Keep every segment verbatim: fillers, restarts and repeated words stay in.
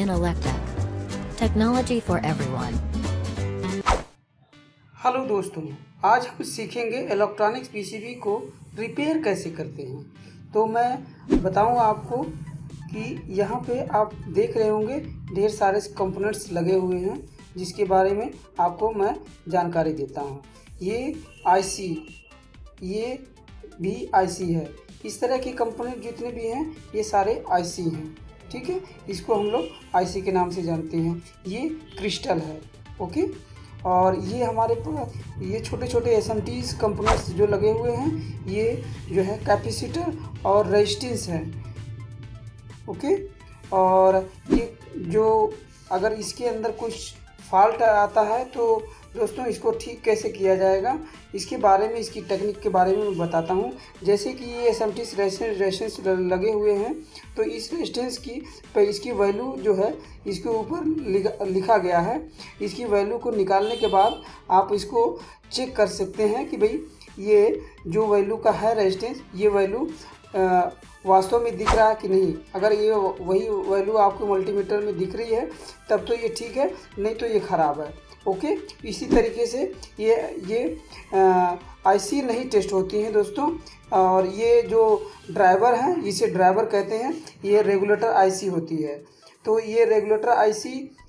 in Electech. Technology for everyone. Hello दोस्तों, आज हम सीखेंगे इलेक्ट्रॉनिक्स पीसीबी को रिपेयर कैसे करते हैं। तो मैं बताऊं आपको कि यहाँ पे आप देख रहे होंगे ढेर सारे कंपोनेंट्स लगे हुए हैं, जिसके बारे में आपको मैं जानकारी देता हूँ। ये आईसी, ये भी आईसी है। इस तरह के कंपोनेंट जितने भी हैं ये सारे आईसी हैं, ठीक है। इसको हम लोग आईसी के नाम से जानते हैं। ये क्रिस्टल है, ओके। और ये हमारे ये छोटे छोटे एसएमटीज कंपोनेंट्स जो लगे हुए हैं, ये जो है कैपेसिटर और रेजिस्टेंस है, ओके। और ये जो अगर इसके अंदर कुछ फॉल्ट आता है तो दोस्तों इसको ठीक कैसे किया जाएगा, इसके बारे में, इसकी टेक्निक के बारे में मैं बताता हूँ। जैसे कि ये एसएमटीज रेजिस्टेंस लगे हुए हैं, तो इस रेजिस्टेंस की पे इसकी वैल्यू जो है इसके ऊपर लिखा गया है। इसकी वैल्यू को निकालने के बाद आप इसको चेक कर सकते हैं कि भाई ये जो वैल्यू का है रेजिस्टेंस, ये वैल्यू वास्तव में दिख रहा है कि नहीं। अगर ये वही वैल्यू आपको मल्टीमीटर में दिख रही है तब तो ये ठीक है, नहीं तो ये ख़राब है, ओके। इसी तरीके से ये ये आईसी नहीं टेस्ट होती हैं दोस्तों। और ये जो ड्राइवर हैं, इसे ड्राइवर कहते हैं, ये रेगुलेटर आईसी होती है। तो ये रेगुलेटर आईसी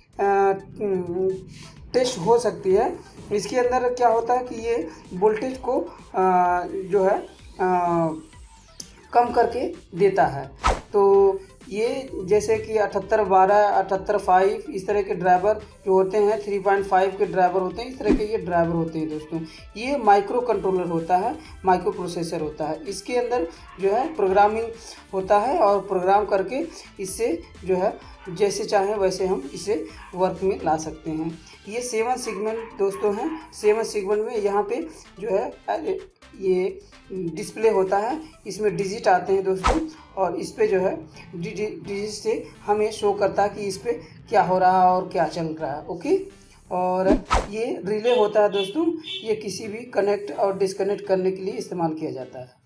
टेस्ट हो सकती है। इसके अंदर क्या होता है कि ये वोल्टेज को आ, जो है आ, कम करके देता है। तो ये जैसे कि अठहत्तर बारह, अठहत्तर फाइव, इस तरह के ड्राइवर जो होते हैं, थ्री पॉइंट फाइव के ड्राइवर होते हैं, इस तरह के ये ड्राइवर होते हैं दोस्तों। ये माइक्रो कंट्रोलर होता है, माइक्रो प्रोसेसर होता है। इसके अंदर जो है प्रोग्रामिंग होता है और प्रोग्राम करके इससे जो है जैसे चाहें वैसे हम इसे वर्क में ला सकते हैं। ये सेवन सेगमेंट दोस्तों हैं। सेवन सेगमेंट में यहाँ पे जो है ये डिस्प्ले होता है, इसमें डिजिट आते हैं दोस्तों, और इस पे जो है डिजिट से हमें शो करता है कि इस पे क्या हो रहा है और क्या चल रहा है, ओके। और ये रिले होता है दोस्तों, ये किसी भी कनेक्ट और डिस्कनेक्ट करने के लिए इस्तेमाल किया जाता है।